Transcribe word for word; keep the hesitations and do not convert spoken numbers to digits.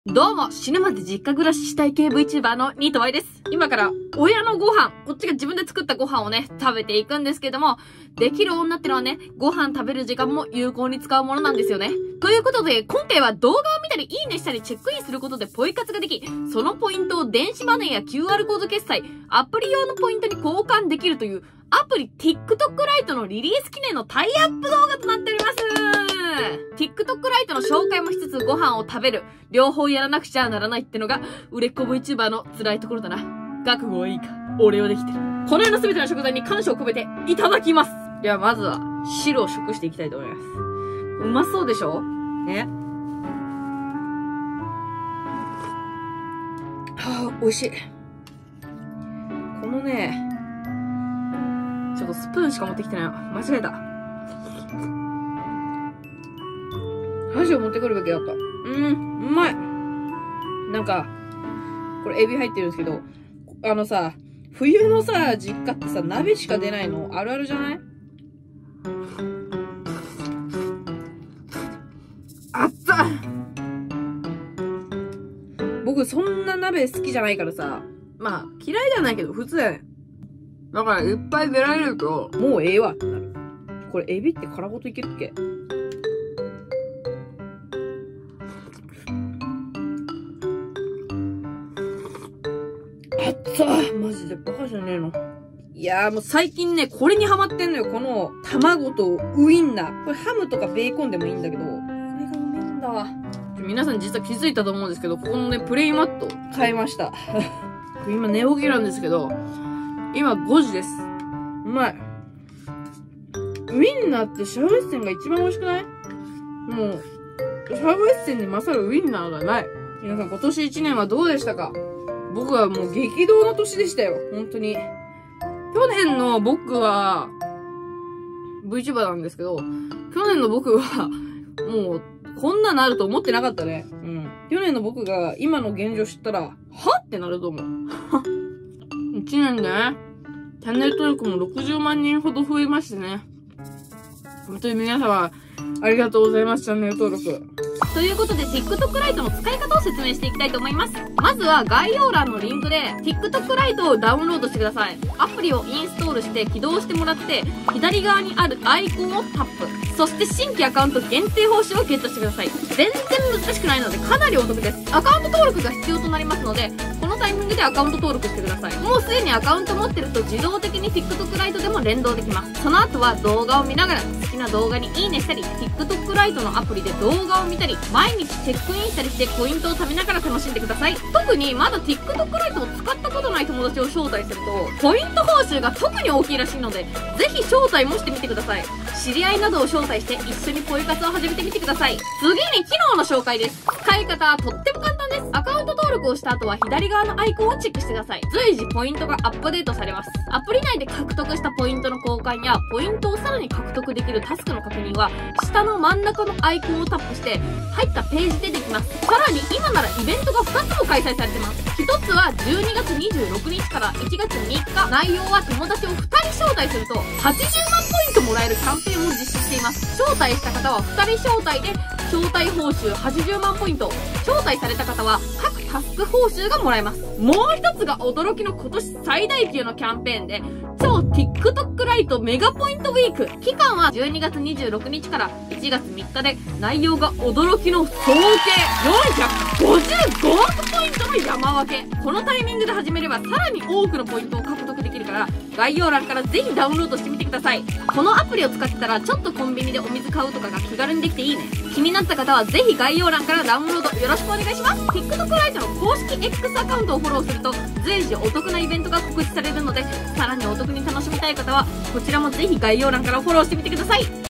どうも、死ぬまで実家暮らししたい系 VTuber のニートワイです。今から親のご飯、こっちが自分で作ったご飯をね、食べていくんですけども、できる女ってのはね、ご飯食べる時間も有効に使うものなんですよね。ということで、今回は動画を見たり、いいねしたり、チェックインすることでポイ活ができ、そのポイントを電子マネーや キューアール コード決済、アプリ用のポイントに交換できるという、アプリ TikTok ライトのリリース記念のタイアップ動画となっております。TikTok ライトの紹介もしつつご飯を食べる。両方やらなくちゃならないってのが、売れっ子 VTuber の辛いところだな。覚悟はいいか。俺はできてる。この世の全ての食材に感謝を込めて、いただきます。ではまずは、汁を食していきたいと思います。うまそうでしょね。はぁ、美味しい。このね、ちょっとスプーンしか持ってきてないわ。間違えた。箸を持ってくるべきだった。うーん、うまい。なんか、これエビ入ってるんですけど、あのさ、冬のさ、実家ってさ、鍋しか出ないのあるあるじゃない？あっつ！僕そんな鍋好きじゃないからさ、まあ、嫌いじゃないけど普通だよね。だからいっぱい出られると、もうええわってなる。これエビって殻ごといけるっけ？あったーマジでバカじゃねえの。いやーもう最近ね、これにハマってんのよ。この卵とウインナー。これハムとかベーコンでもいいんだけど、これがうめえんだわ。皆さん実は気づいたと思うんですけど、ここのね、プレイマット買いました。今寝起きなんですけど、今ごじです。うまい。ウインナーってシャウエッセンが一番美味しくない？もう、シャウエッセンに勝るウインナーがない。皆さん今年いちねんはどうでしたか？僕はもう激動の年でしたよ。本当に。去年の僕は、VTuber なんですけど、去年の僕は、もう、こんななると思ってなかったね。うん。去年の僕が今の現状知ったら、はってなると思う。いちねんで、ね、チャンネル登録もろくじゅうまんにんほど増えましてね。本当に皆様、ありがとうございます、チャンネル登録。ということで TikTok ライトの使い方を説明していきたいと思います。まずは概要欄のリンクで TikTok ライトをダウンロードしてください。アプリをインストールして起動してもらって、左側にあるアイコンをタップ。そして新規アカウント限定報酬をゲットしてください。全然難しくないのでかなりお得です。アカウント登録が必要となりますので、このタイミングでアカウント登録してください。もうすでにアカウント持ってると自動的に TikTok ライトでも連動できます。その後は動画を見ながら好きな動画にいいねしたり、TikTok ライトのアプリで動画を見たり、毎日チェックインしたりしてポイントを貯めながら楽しんでください。特にまだ TikTok ライトを使ったことない友達を招待すると、ポイント報酬が特に大きいらしいので、ぜひ招待もしてみてください。知り合いなどを招待して一緒にポイ活を始めてみてください。次に機能の紹介です。使い方はとっても簡単です。アカウント登録をした後は左側のアイコンをチェックしてください。随時ポイントがアップデートされます。アプリ内で獲得したポイントの交換や、ポイントをさらに獲得できるタスクの確認は、下の真ん中のアイコンをタップして、入ったページでできます。さらに今ならイベントがふたつも開催されてます。ひとつはじゅうにがつにじゅうろくにちからいちがつみっか。内容は友達をふたり招待すると、はちじゅうまんポイントもらえるキャンペーンを実施しています。招待した方はふたり招待で、招待報酬はちじゅうまんポイント。招待された方は各タスク報酬がもらえます。もう一つが驚きの今年最大級のキャンペーンで、超 TikTok ライトメガポイントウィーク。期間はじゅうにがつにじゅうろくにちからいちがつみっかで、内容が驚きの総計よんひゃくごじゅうごおくポイントの山分け。このタイミングで始めればさらに多くのポイントを獲得できるから、概要欄からぜひダウンロードしてみてください。このアプリを使ってたらちょっとコンビニでお水買うとかが気軽にできていいね。気になった方はぜひ概要欄からダウンロードよろしくお願いします。TikTok ライトの公式 X アカウントをフォローすると随時お得なイベントが告知されるので、さらにお得に楽しみたい方はこちらもぜひ概要欄からフォローしてみてください。